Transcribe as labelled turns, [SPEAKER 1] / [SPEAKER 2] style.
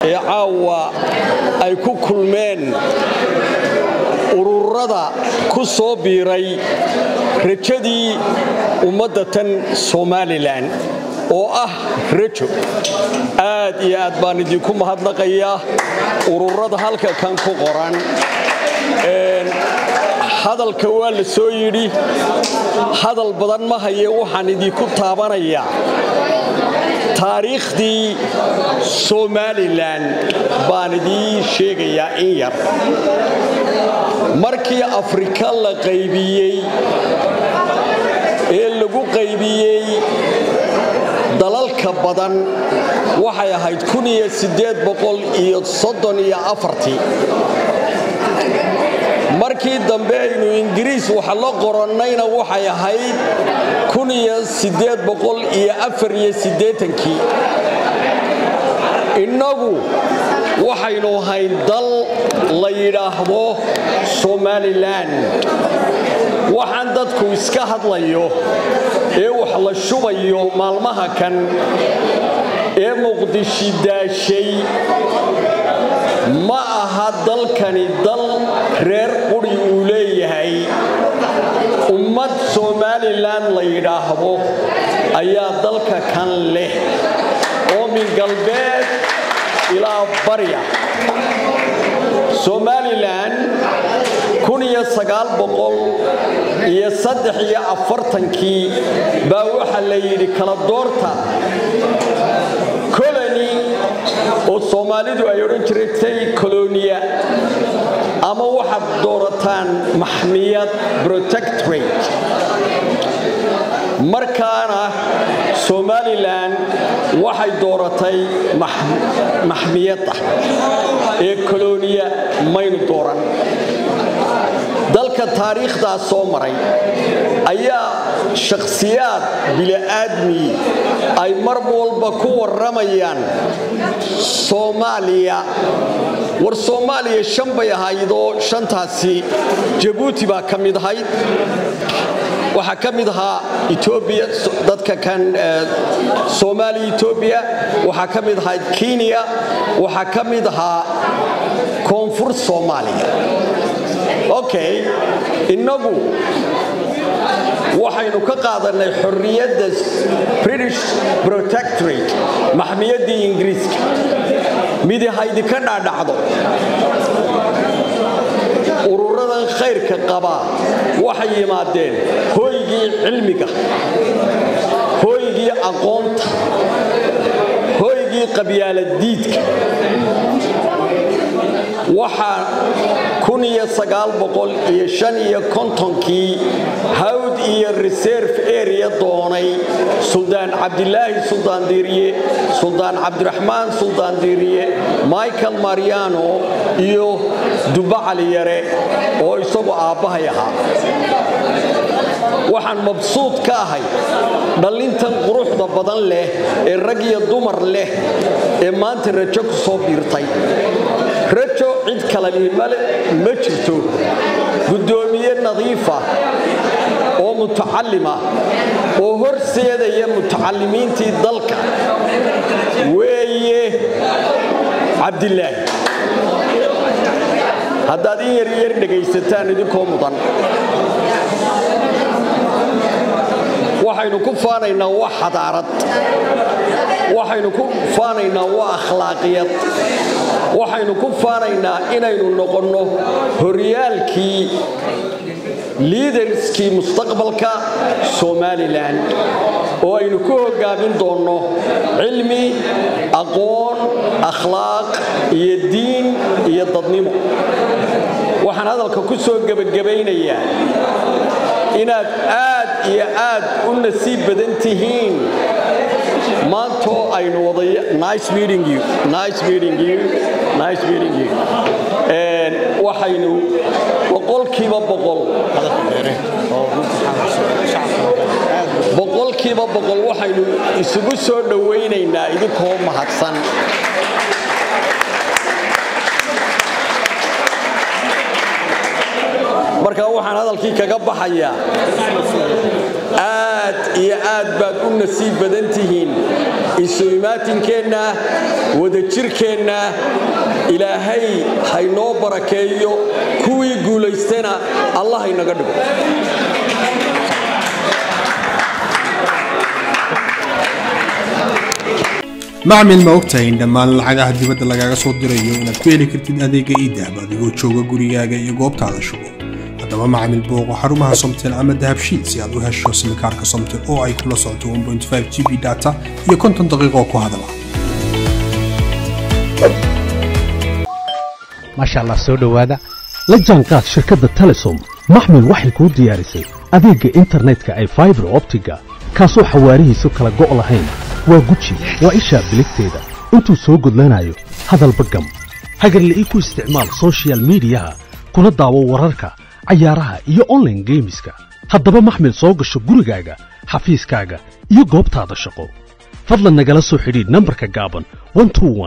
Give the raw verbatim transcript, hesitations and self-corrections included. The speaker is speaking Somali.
[SPEAKER 1] ee caawa ay ku kulmeen ururada ku soo biiray rajadii ummadda tan Somaliland oo ah rajo aad iyo aad baan idinku mahadnaqayaa ururada halka kan ku qoran een hadalka waa la soo yiri hadal badan ma haye waxaan idinku taabanayaa taariikhdii Somaliland baan idin sheegayaa in yar markii Afrika la qaybiyay ee lagu qaybiyay dalalka badan waxay ahayd kun iyo siddeed boqol iyo soddon iyo afar markii dambe aynu Ingiriis waxa la qoranayna waxay ahayd kun iyo siddeed boqol iyo afar iyo siddeetan inagu waxaynu hayn dal la yiraahdo Somaliland waxaan dadku iska hadlayo ee wax la shubayo maalmaha kan ee Muqdisho daashay ma aha dalkani dal reer quri uu leeyahay ummad Somaliland la yiraahdo ayaa dalka kan leh oo min galbeed ilaa bariya Somaliland kun iyo sagaal boqol iyo saddex iyo afartan baa waxa la yiri kala doorta colony oo Soomaalidu ay oran jirtay colonia ama waxa doorataan maxmiyad protectorate markaana Somaliland waxay dooratay maxmiyada ee colonia maynu dooran dalka taariikhda soo maray ayaa shakhsiyaad bilaaadmi ay mar walba ku waramayaan Soomaaliya war Soomaaliya shan bay ahaydo shantaasi Djibouti baa kamid ahayd waxa kamid ahaa Ethiopia dadka kan Soomaali Ethiopia waxa kamid ahayd Kenya waxa kamid ahaa Koonfur Soomaaliya okay inagu waxaynu ka qaadanay xorriyadda British Protectorate maxmiyadii Ingiriiska mid haydi ka dhaadhacdo ururadan khayrka qaba waxay yimaadeen hooygii cilmiga hooygii aqoonta hooygii qabyaaladiidka waxa kun iyo sagaal boqol iyo shan iyo konton hawd iyo reserve area doonay Sultan Abdullahi Sultan Diriye Sultan Abdurrahman Sultan Diriye Michael Mariano iyo Duba Ali Yare oo isagu aabahay ahaa waxaan mabsuud ka ahay dhalintan quruxda badan leh ee rag iyo dumar leh ee maanta rajo ku soo biirtay rajo cid kale ma jirto gudoomiye nadiifa oo mutacallima oo horseedaya mutacallimiintii dalka weeye Abdullahi haddaad in yar yar dhagaysataan idinkoo mudan waxaynu ku faanaynaa wax xadaarad waxaynu ku faanaynaa wax akhlaaqiyad waxaynu ku faanaynaa inaynu noqono horyaalkii leaderskii mustaqbalka Somaliland oo aynu ku hogaamin doono cilmi aqoon akhlaaq iyo diin iyo dadnimo waxaan hadalka ku soo gabagabeynayaa inaad aad iyo aad u nasiib badan tihiin maanto aynu waday nice meeting you nice meeting you nice meeting you and waxaynu boqolkiiba boqol boqolkiiba boqol waxaynu isugu soo dhaweynaynaa idinkoo mahadsan marka waxaan hadalkii kaga baxayaa aad iyo aad baad u nasiib badan tihiin isuimaatinkeena wada jirkeena ilaahay haynoo barakeeyo kuwii guulaystana Allah inaga dhigo
[SPEAKER 2] macmil ma ogtahay in dhammaan lacagaha dibadda lagaaga soo dirayo inaad ku heli kartid adeega e-dahab adigoo jooga gurigaaga iyo goobtaada shugo haddaba macmil booqo xarumaha Somtel ama dahabshiil si aad u hesho simkaarka Somtel oo ay kula socoto one point five G B data iyo konton daqiiqo ku hadala
[SPEAKER 3] masha Allah soo dhawaada la jaanqaad shirkadda Telesom macmil waxay ku diyaarisay adeega internetka ay fiber optiga kaasoo xawaarihiisu kala go' lahayn waa guji waa isha biligteeda intuu soo gudlanayo hadalba gam hagarlii ku isticmaal social media kuna daawo wararka ciyaaraha iyo online gameska haddaba maxmil soo gasho gurigaaga xafiiskaaga iyo goobtaada shaqo fadlan nagala soo xidhiidh nambarka gaaban one two one